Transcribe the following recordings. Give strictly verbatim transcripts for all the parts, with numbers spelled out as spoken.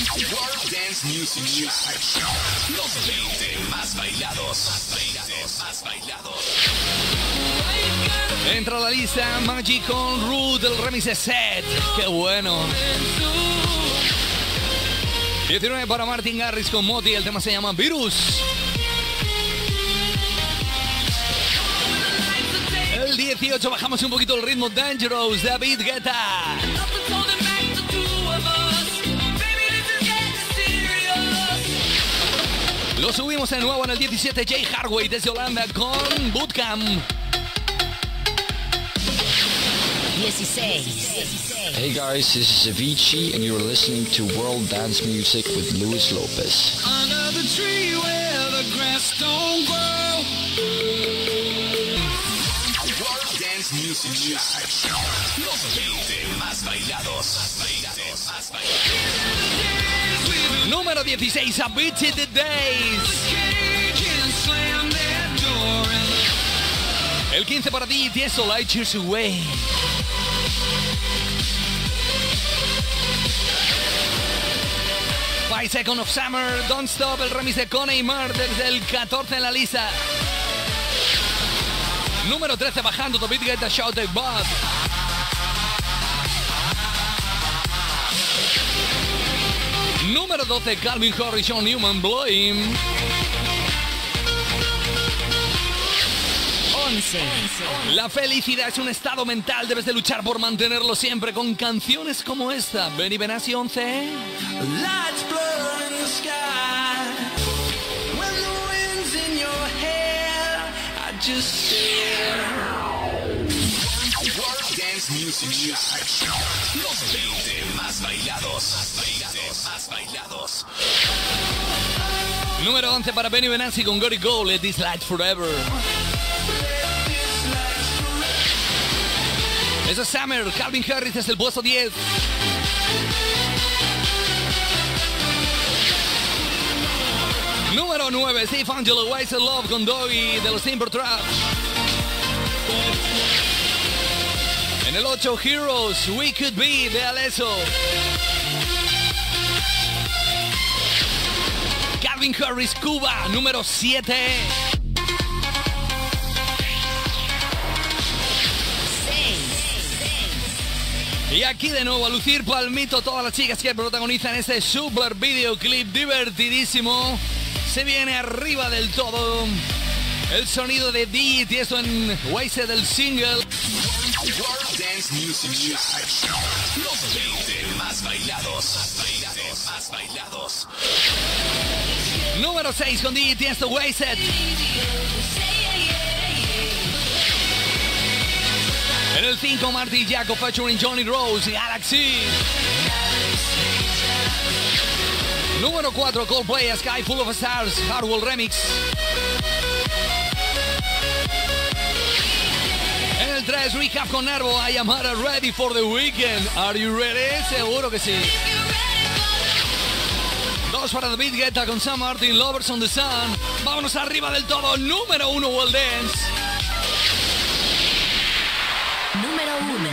World Dance Music Show. Los veinte más bailados. Más bailados. Más bailados. Entra a la lista Magic con Ruth, el remix de Set. ¡Qué bueno! diecinueve para Martin Garrix con Moti, el tema se llama Virus. El dieciocho bajamos un poquito el ritmo, Dangerous, David Guetta. Lo subimos de nuevo en el diecisiete, Jay Hardway desde Holanda con Bootcamp. dieciséis. Hey guys, this is Avicii and you're listening to World Dance Music with Luis Lopez. Under the tree where the grass don't grow. World Dance Music Show. Los veinte más bailados. Más bailados. Más bailados. Número dieciséis, A Beat in the Days. El quince para ti, Tiesto, Light Years Away. Five Seconds of Summer, Don't Stop, el remix de Coney Mar desde el catorce en la lista. Número trece bajando, David Guetta, Shout It Bob. Número doce, Calvin Harris, John Newman, Blow Him. once. La felicidad es un estado mental, debes de luchar por mantenerlo siempre con canciones como esta. Benny Benassi, once. Lights blur in the sky. When the wind's in your hair, I just stare. World Dance Music Show. Los veinte más bailados. Más bailados. Más bailados. Número once para Benny Benassi con Gotta Go, Let This Light Forever. Eso es Summer, Calvin Harris desde el puesto diez. Número nueve, Steve Angelo, Wise and Love con Doggy de los Timber Trap. En el ocho, Heroes, We Could Be de Alesso. Calvin Harris, Cuba, número siete. Y aquí de nuevo a lucir palmito todas las chicas que protagonizan este super videoclip divertidísimo. Se viene arriba del todo el sonido de D J Tiesto en Wasted del single. World Dance Music Show. Los veinte más bailados. Más bailados. Más bailados. Número seis con D J Tiesto, Wasted. En el cinco, Marty Jaco featuring Johnny Rose y Galaxy. Número cuatro, Coldplay, Sky Full of Stars, Hardwell Remix. En el tres, Recap con Nervo, I Am Hard Ready for the Weekend. Are you ready? Seguro que sí. Dos para David Guetta con Sam Martin, Lovers on the Sun. Vámonos arriba del todo, número uno, World Dance. Número uno.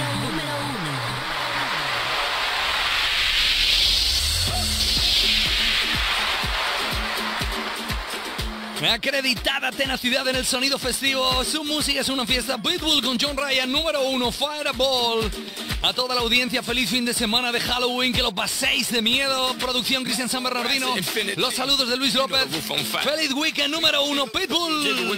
Acreditada tenacidad en el sonido festivo. Su música es una fiesta. Pitbull con John Ryan, número uno, Fireball. A toda la audiencia, feliz fin de semana de Halloween. Que lo paséis de miedo. Producción Cristian San Bernardino. Los saludos de Luis López. Feliz weekend, número uno, Pitbull.